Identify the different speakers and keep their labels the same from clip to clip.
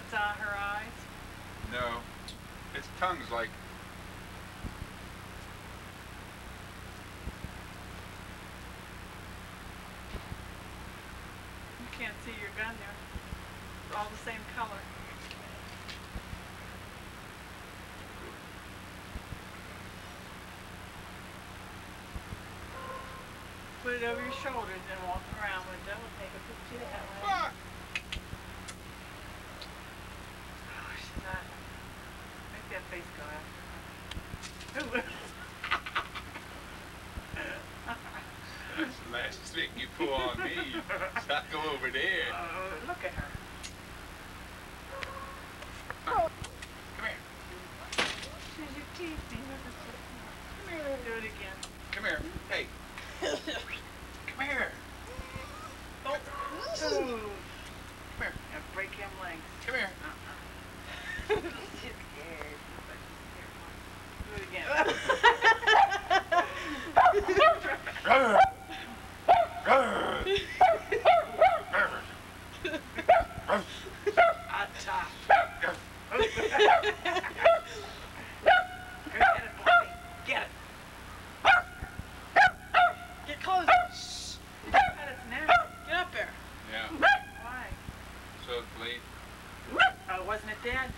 Speaker 1: It's on her eyes?
Speaker 2: No. Its tongue's like...
Speaker 1: You can't see your gun there. It's all the same color. Put it over your shoulders and walk around with it. We'll take a picture that way.
Speaker 2: Fuck!
Speaker 1: Oh, she's not. Make that face go after her.
Speaker 2: That's the last thing you pull on me. So I go over there.
Speaker 1: Look at her.
Speaker 2: Come here.
Speaker 1: She's your teeth. Come here. Do it again.
Speaker 2: Come here. Hey. Come here.
Speaker 1: Oh. Ooh.
Speaker 2: Come here.
Speaker 1: And break him legs.
Speaker 2: Come here.
Speaker 1: She's scared. Do it again. Hot top. Get it, boy. Get it. Get closer. Shh. Got its neck. Get up there.
Speaker 2: Yeah.
Speaker 1: Why?
Speaker 2: So it bleed.
Speaker 1: Oh, wasn't it dead?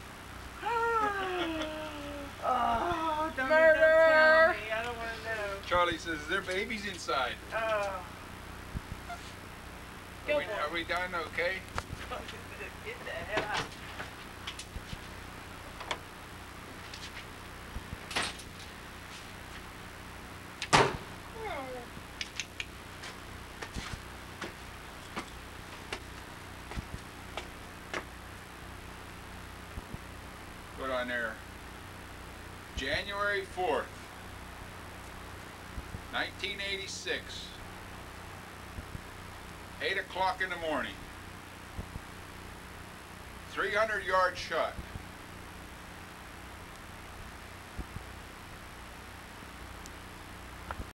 Speaker 1: Oh, don't
Speaker 3: Murder!
Speaker 1: tell me. I don't want to know.
Speaker 2: Charlie says there are babies inside.
Speaker 1: Oh.
Speaker 2: Are we done okay?
Speaker 1: Get the hell out.
Speaker 2: Put on there. January 4th, 1986. 8 o'clock in the morning. 300-yard shot.